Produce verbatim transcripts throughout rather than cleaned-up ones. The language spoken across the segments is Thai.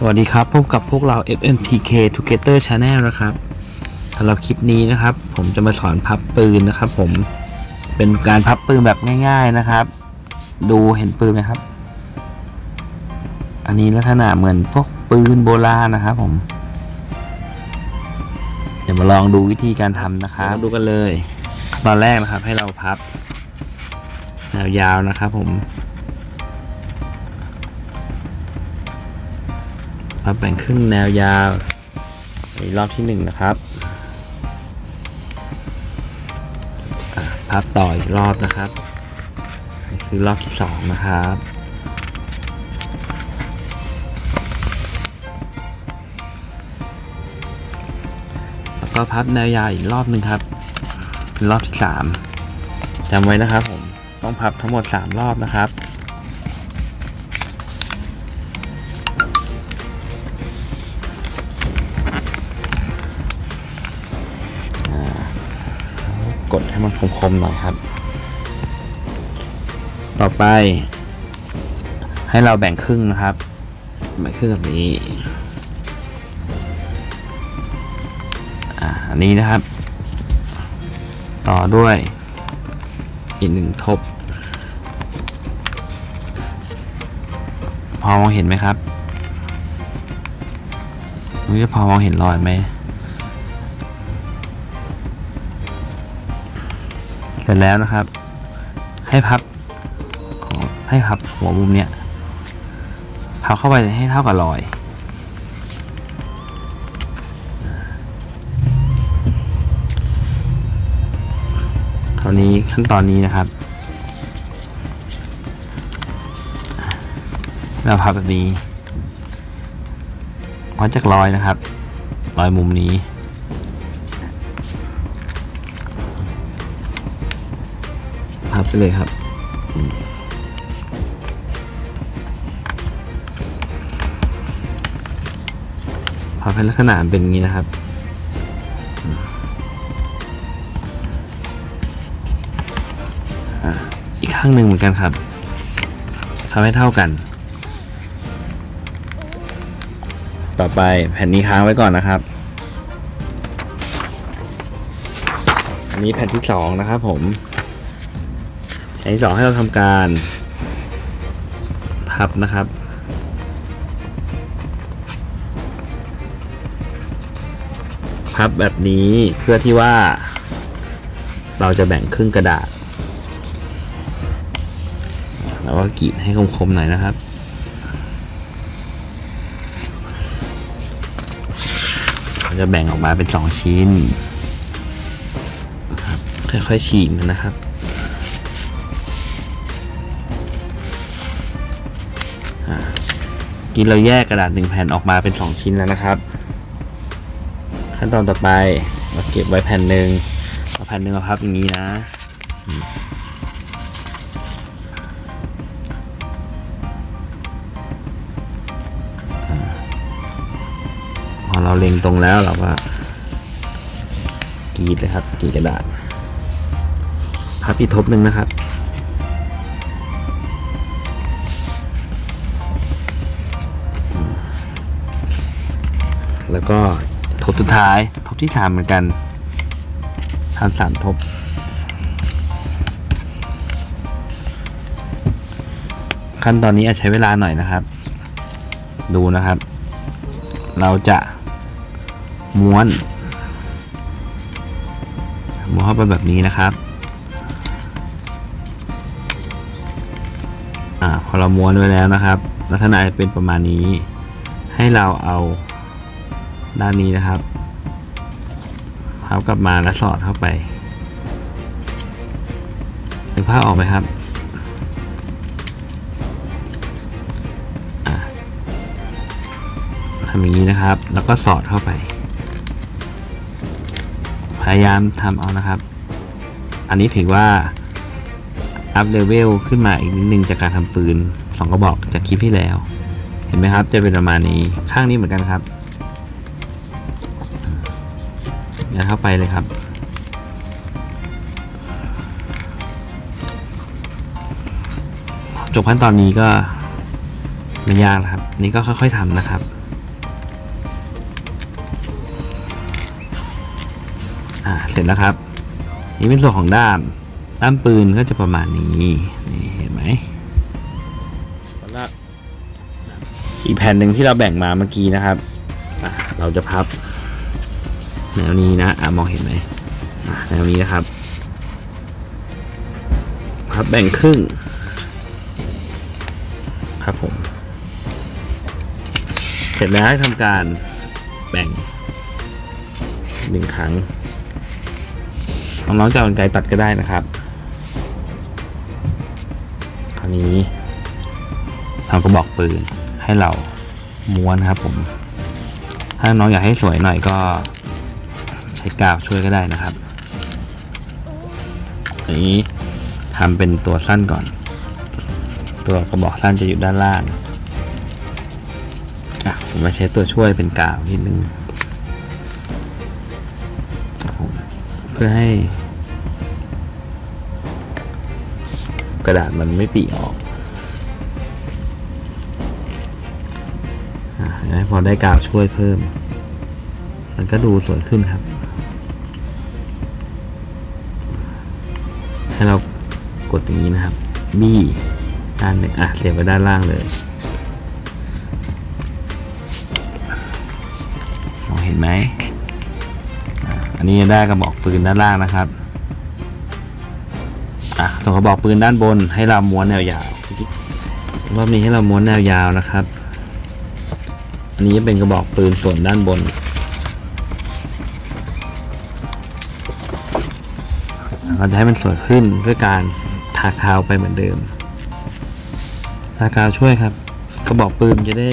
วัสดีครับพบกับพวกเรา เอฟ เอ็ม ที เค Together Channel นะครับสำหรับคลิปนี้นะครับผมจะมาสอนพับปืนนะครับผมเป็นการพับปืนแบบง่ายๆนะครับดูเห็นปืนไหมครับอันนี้ลักษณะเหมือนพวกปืนโบราณนะครับผมเดี๋ยวมาลองดูวิธีการทำนะครับดูกันเลยตอนแรกนะครับให้เราพับแนวยาวนะครับผมพับแบ่งครึ่งแนวยาวในรอบที่หนึ่งนะครับพับต่ออีกรอบนะครับนี่คือรอบที่สองนะครับแล้วก็พับแนวยาวอีกรอบหนึ่งครับเป็นรอบที่สามจำไว้นะครับผมต้องพับทั้งหมดสามรอบนะครับกดให้มันคมๆหน่อยครับต่อไปให้เราแบ่งครึ่งนะครับแบ่งครึ่งแบบนี้อ่าอันนี้นะครับต่อด้วยอีกหนึ่งทบพอมองเห็นไหมครับนี่จะพอมองเห็นรอยไหมเสร็จแล้วนะครับให้พับให้พับหัวมุมเนี้ยพับเข้าไปให้เท่ากับรอยคราวนี้ขั้นตอนนี้นะครับเราพับแบบนี้วัดจากรอยนะครับรอยมุมนี้พับไปเลยครับพับให้ลักษณะเป็นอย่างนี้นะครับอีกข้างหนึ่งเหมือนกันครับทำให้เท่ากันต่อไปแผ่นนี้ค้างไว้ก่อนนะครับอันนี้แผ่นที่สองนะครับผมแผ่นที่สองให้เราทำการพับนะครับพับแบบนี้เพื่อที่ว่าเราจะแบ่งครึ่งกระดาษแล้วก็กรีดให้คมๆหน่อยนะครับเราจะแบ่งออกมาเป็นสองชิ้นค่อยๆฉีกมันนะครับกินเราแยกกระดาษหนึ่งแผ่นออกมาเป็นสองชิ้นแล้วนะครับขั้นตอนต่อไปเราเก็บไว้แผ่นหนึ่งเอาแผ่นหนึ่งมาพับอย่างนี้นะพอเราเล็งตรงแล้วเราก็กรีดเลยครับกรีดกระดาษพับอีกทบหนึ่งนะครับแล้วก็ทบสุดท้ายทบที่สามเหมือนกันทำสามทบขั้นตอนนี้อาจใช้เวลาหน่อยนะครับดูนะครับเราจะม้วนม้วนเข้าไปแบบนี้นะครับอ่าพอเราม้วนไว้แล้วนะครับลักษณะจะเป็นประมาณนี้ให้เราเอาด้านนี้นะครับพับกลับมาแล้วสอดเข้าไปนึกภาพออกไหมครับทำอย่างนี้นะครับแล้วก็สอดเข้าไปพยายามทำเอานะครับอันนี้ถือว่าอัพเลเวลขึ้นมาอีกนิดนึงจากการทำปืนสองกระบอกจากคลิปที่แล้วเห็นไหมครับจะเป็นประมาณนี้ข้างนี้เหมือนกันครับยัดเข้าไปเลยครับจบขั้นตอนนี้ก็ไม่ยากนะครับนี่ก็ค่อยๆทำนะครับเสร็จแล้วครับนี่เป็นส่วนของด้ามด้ามปืนก็จะประมาณนี้นี่เห็นไหมแล้วอีกแผ่นหนึ่งที่เราแบ่งมาเมื่อกี้นะครับเราจะพับแนวนี้นะอ่ะมองเห็นไหมแนวนี้นะครับพับแบ่งครึ่งครับผมเสร็จแล้วให้ทำการแบ่งหนึ่งครั้งน้องๆจะเอากรรไกรตัดก็ได้นะครับคราวนี้ทำกระบอกปืนให้เราม้วนครับผมถ้าน้องอยากให้สวยหน่อยก็ใช้กาวช่วยก็ได้นะครับอันนี้ทำเป็นตัวสั้นก่อนตัวกระบอกสั้นจะอยู่ด้านล่างอ่ะผมมาใช้ตัวช่วยเป็นกาวนิดนึงเพื่อให้กระดาษมันไม่ปีออกอ่ะพอได้กาวช่วยเพิ่มมันก็ดูสวยขึ้นครับให้เรากดอย่างนี้นะครับบี้ด้านหนึ่งอ่ะเสียบไปด้านล่างเลยมองเห็นไหมอันนี้ได้กระบอกปืนด้านล่างนะครับอ่ะส่วนกระบอกปืนด้านบนให้เราม้วนแนวยาวรอบนี้ให้เราม้วนแนวยาวนะครับอันนี้เป็นกระบอกปืนส่วนด้านบนเราจะให้มันสวยขึ้นด้วยการทาคาวไปเหมือนเดิมทาคาวช่วยครับกระบอกปืนจะได้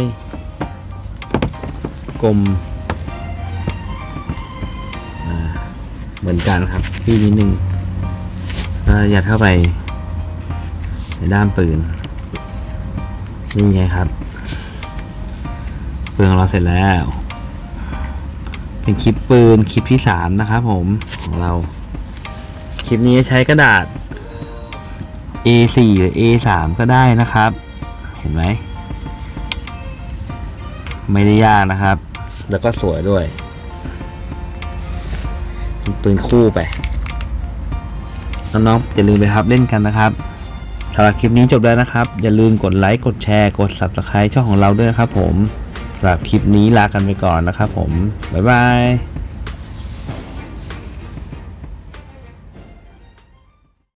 กลมเหมือนกันครับพี่นิดนึงยัดเข้าไปในด้ามปืนนี่ไงครับปืนของเราเสร็จแล้วเป็นคลิปปืนคลิปที่สามนะครับผมของเราคลิปนี้ใช้กระดาษ เอ โฟร์ หรือ เอ ทรี ก็ได้นะครับเห็นไหมไม่ได้ยากนะครับแล้วก็สวยด้วยปืนคู่ไปน้องๆอย่าลืมไปครับเล่นกันนะครับสำหรับคลิปนี้จบแล้วนะครับอย่าลืมกดไลค์กดแชร์กด ซับสไครบ์ ช่องของเราด้วยนะครับผมสำหรับคลิปนี้ลากันไปก่อนนะครับผมบ๊ายบาย